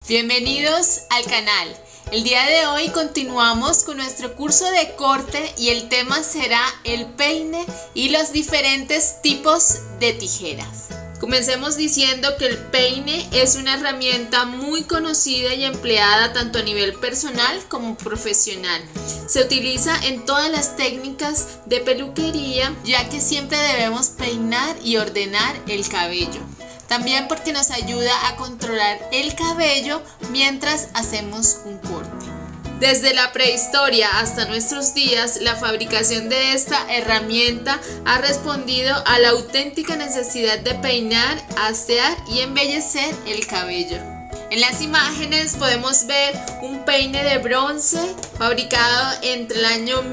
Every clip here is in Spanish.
Bienvenidos al canal. El día de hoy continuamos con nuestro curso de corte y el tema será el peine y los diferentes tipos de tijeras. Comencemos diciendo que el peine es una herramienta muy conocida y empleada tanto a nivel personal como profesional. Se utiliza en todas las técnicas de peluquería, ya que siempre debemos peinar y ordenar el cabello. También porque nos ayuda a controlar el cabello mientras hacemos un corte. Desde la prehistoria hasta nuestros días, la fabricación de esta herramienta ha respondido a la auténtica necesidad de peinar, asear y embellecer el cabello. En las imágenes podemos ver un peine de bronce fabricado entre el año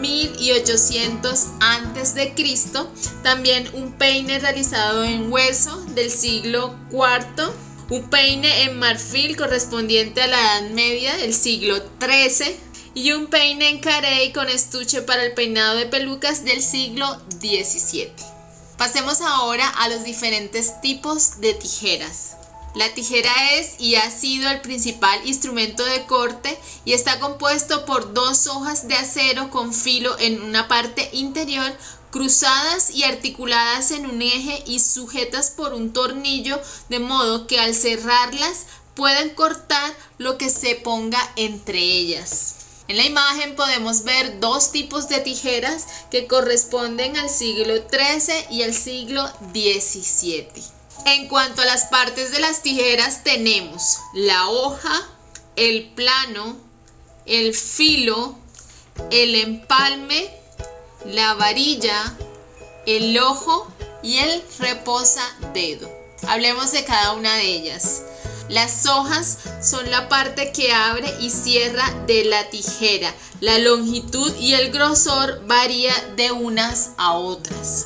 1800 a.C., también un peine realizado en hueso del siglo IV, un peine en marfil correspondiente a la Edad Media del siglo XIII y un peine en carey con estuche para el peinado de pelucas del siglo XVII. Pasemos ahora a los diferentes tipos de tijeras. La tijera es y ha sido el principal instrumento de corte y está compuesto por dos hojas de acero con filo en una parte interior, cruzadas y articuladas en un eje y sujetas por un tornillo, de modo que al cerrarlas pueden cortar lo que se ponga entre ellas. En la imagen podemos ver dos tipos de tijeras que corresponden al siglo XIII y al siglo XVII. En cuanto a las partes de las tijeras, tenemos la hoja, el plano, el filo, el empalme, la varilla, el ojo y el reposadedo. Hablemos de cada una de ellas. Las hojas son la parte que abre y cierra de la tijera. La longitud y el grosor varía de unas a otras.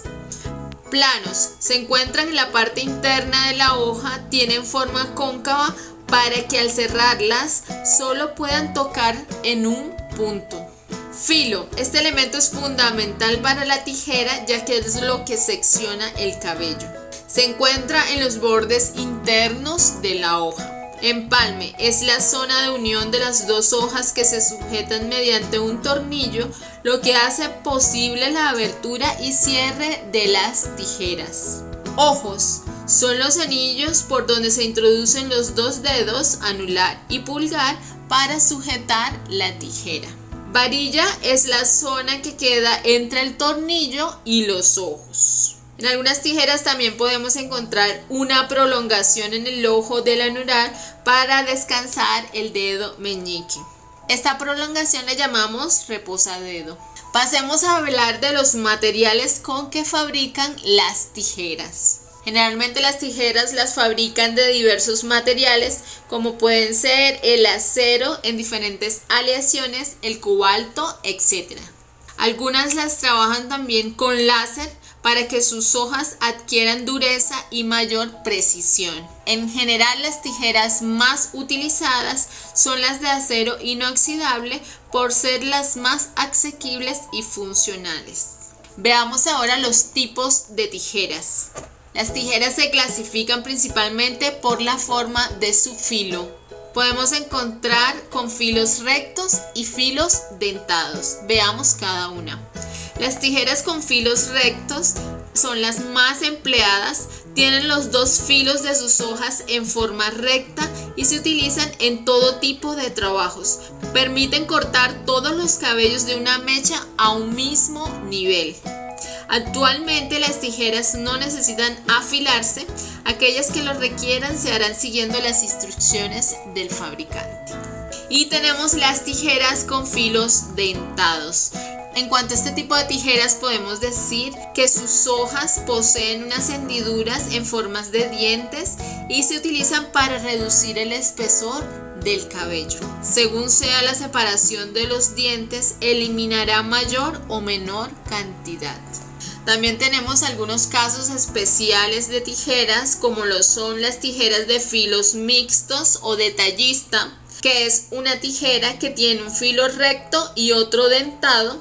Planos se encuentran en la parte interna de la hoja, tienen forma cóncava para que al cerrarlas solo puedan tocar en un punto. Filo, este elemento es fundamental para la tijera ya que es lo que secciona el cabello. Se encuentra en los bordes internos de la hoja. Empalme es la zona de unión de las dos hojas que se sujetan mediante un tornillo, lo que hace posible la abertura y cierre de las tijeras. Ojos son los anillos por donde se introducen los dos dedos, anular y pulgar, para sujetar la tijera. Varilla es la zona que queda entre el tornillo y los ojos. En algunas tijeras también podemos encontrar una prolongación en el ojo del anular para descansar el dedo meñique. Esta prolongación le llamamos reposadedo. Pasemos a hablar de los materiales con que fabrican las tijeras. Generalmente las tijeras las fabrican de diversos materiales, como pueden ser el acero en diferentes aleaciones, el cobalto, etc. Algunas las trabajan también con láser para que sus hojas adquieran dureza y mayor precisión. En general, las tijeras más utilizadas son las de acero inoxidable por ser las más asequibles y funcionales. Veamos ahora los tipos de tijeras. Las tijeras se clasifican principalmente por la forma de su filo. Podemos encontrar con filos rectos y filos dentados. Veamos cada una. Las tijeras con filos rectos son las más empleadas, tienen los dos filos de sus hojas en forma recta y se utilizan en todo tipo de trabajos. Permiten cortar todos los cabellos de una mecha a un mismo nivel. Actualmente las tijeras no necesitan afilarse, aquellas que lo requieran se harán siguiendo las instrucciones del fabricante. Y tenemos las tijeras con filos dentados. En cuanto a este tipo de tijeras podemos decir que sus hojas poseen unas hendiduras en formas de dientes y se utilizan para reducir el espesor del cabello. Según sea la separación de los dientes, eliminará mayor o menor cantidad. También tenemos algunos casos especiales de tijeras, como lo son las tijeras de filos mixtos o detallista, que es una tijera que tiene un filo recto y otro dentado,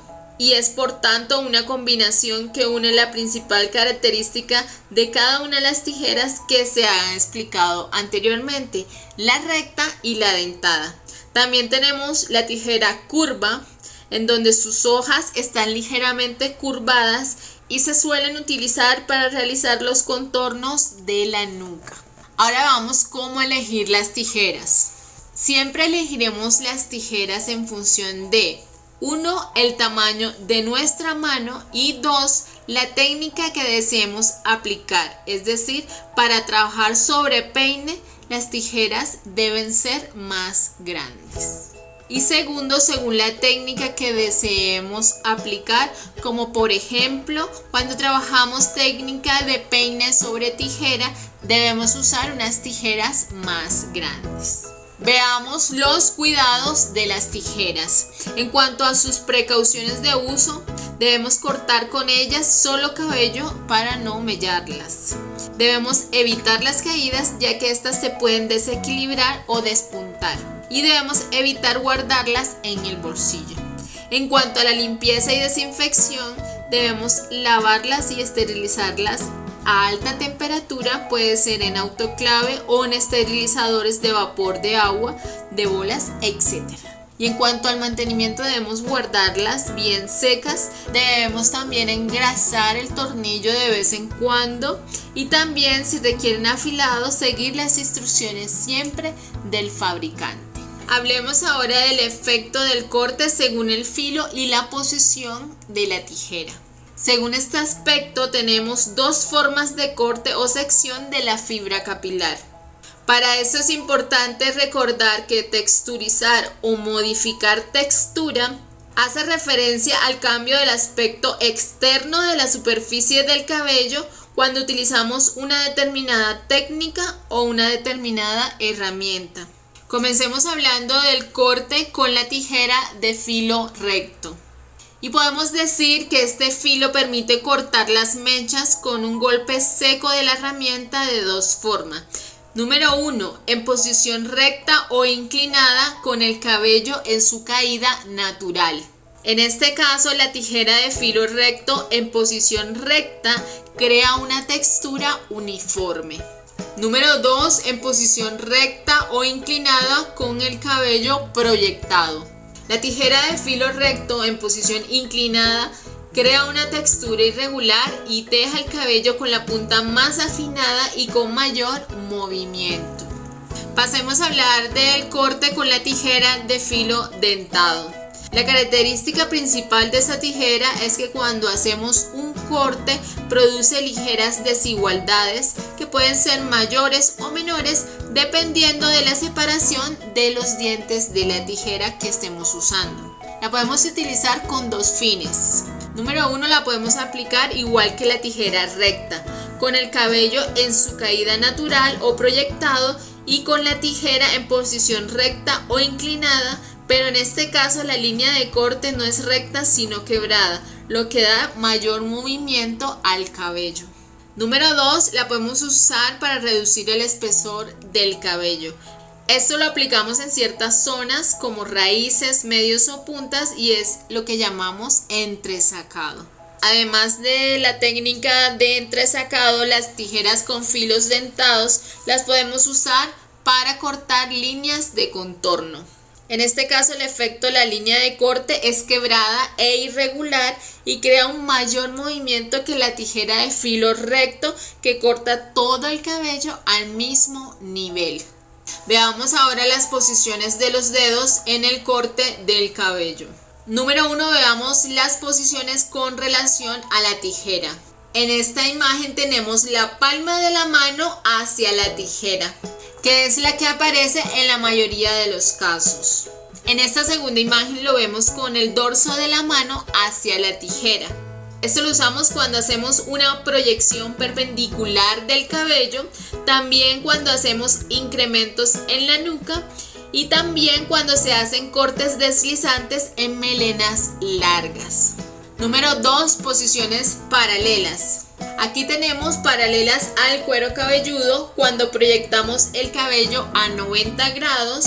y es por tanto una combinación que une la principal característica de cada una de las tijeras que se han explicado anteriormente, la recta y la dentada. También tenemos la tijera curva, en donde sus hojas están ligeramente curvadas y se suelen utilizar para realizar los contornos de la nuca. Ahora vamos cómo elegir las tijeras. Siempre elegiremos las tijeras en función de 1. El tamaño de nuestra mano y 2. La técnica que deseemos aplicar, es decir, para trabajar sobre peine, las tijeras deben ser más grandes. Y segundo, según la técnica que deseemos aplicar, como por ejemplo, cuando trabajamos técnica de peine sobre tijera, debemos usar unas tijeras más grandes. Veamos los cuidados de las tijeras. En cuanto a sus precauciones de uso, debemos cortar con ellas solo cabello para no mellarlas. Debemos evitar las caídas, ya que estas se pueden desequilibrar o despuntar. Y debemos evitar guardarlas en el bolsillo. En cuanto a la limpieza y desinfección, debemos lavarlas y esterilizarlas a alta temperatura, puede ser en autoclave o en esterilizadores de vapor de agua, de bolas, etc. Y en cuanto al mantenimiento, debemos guardarlas bien secas, debemos también engrasar el tornillo de vez en cuando y también, si requieren afilado, seguir las instrucciones siempre del fabricante. Hablemos ahora del efecto del corte según el filo y la posición de la tijera. Según este aspecto, tenemos dos formas de corte o sección de la fibra capilar. Para eso es importante recordar que texturizar o modificar textura hace referencia al cambio del aspecto externo de la superficie del cabello cuando utilizamos una determinada técnica o una determinada herramienta. Comencemos hablando del corte con la tijera de filo recto. Y podemos decir que este filo permite cortar las mechas con un golpe seco de la herramienta de dos formas. Número 1, en posición recta o inclinada con el cabello en su caída natural. En este caso, la tijera de filo recto en posición recta crea una textura uniforme. Número 2, en posición recta o inclinada con el cabello proyectado. La tijera de filo recto en posición inclinada crea una textura irregular y deja el cabello con la punta más afinada y con mayor movimiento. Pasemos a hablar del corte con la tijera de filo dentado. La característica principal de esta tijera es que cuando hacemos un corte produce ligeras desigualdades que pueden ser mayores o menores dependiendo de la separación de los dientes de la tijera que estemos usando. La podemos utilizar con dos fines. Número 1, la podemos aplicar igual que la tijera recta, con el cabello en su caída natural o proyectado y con la tijera en posición recta o inclinada, pero en este caso la línea de corte no es recta sino quebrada, lo que da mayor movimiento al cabello. Número 2, la podemos usar para reducir el espesor del cabello. Esto lo aplicamos en ciertas zonas como raíces, medios o puntas y es lo que llamamos entresacado. Además de la técnica de entresacado, las tijeras con filos dentados las podemos usar para cortar líneas de contorno. En este caso el efecto de la línea de corte es quebrada e irregular y crea un mayor movimiento que la tijera de filo recto que corta todo el cabello al mismo nivel. Veamos ahora las posiciones de los dedos en el corte del cabello. Número 1, veamos las posiciones con relación a la tijera. En esta imagen tenemos la palma de la mano hacia la tijera, que es la que aparece en la mayoría de los casos. En esta segunda imagen lo vemos con el dorso de la mano hacia la tijera. Esto lo usamos cuando hacemos una proyección perpendicular del cabello, también cuando hacemos incrementos en la nuca y también cuando se hacen cortes deslizantes en melenas largas. Número 2, posiciones paralelas. Aquí tenemos paralelas al cuero cabelludo cuando proyectamos el cabello a 90 grados.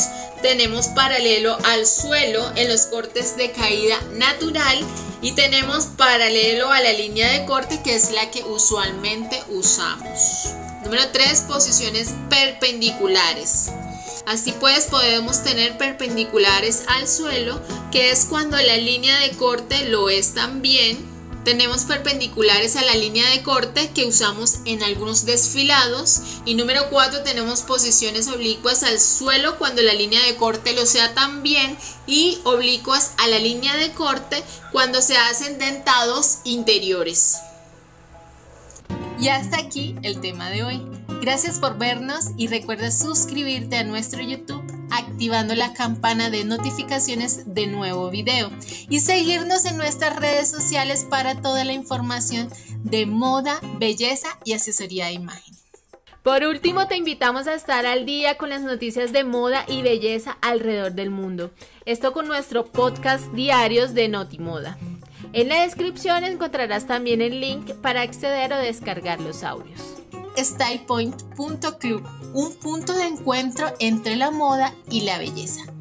tenemos paralelo al suelo en los cortes de caída natural y tenemos paralelo a la línea de corte, que es la que usualmente usamos. Número 3, posiciones perpendiculares. Así pues podemos tener perpendiculares al suelo, que es cuando la línea de corte lo es también. Tenemos perpendiculares a la línea de corte que usamos en algunos desfilados. Y número 4, tenemos posiciones oblicuas al suelo cuando la línea de corte lo sea también, y oblicuas a la línea de corte cuando se hacen dentados interiores. Y hasta aquí el tema de hoy. Gracias por vernos y recuerda suscribirte a nuestro YouTube activando la campana de notificaciones de nuevo video y seguirnos en nuestras redes sociales para toda la información de moda, belleza y asesoría de imagen. Por último, te invitamos a estar al día con las noticias de moda y belleza alrededor del mundo. Esto con nuestro podcast diarios de Notimoda. En la descripción encontrarás también el link para acceder o descargar los audios. StylePoint.club, un punto de encuentro entre la moda y la belleza.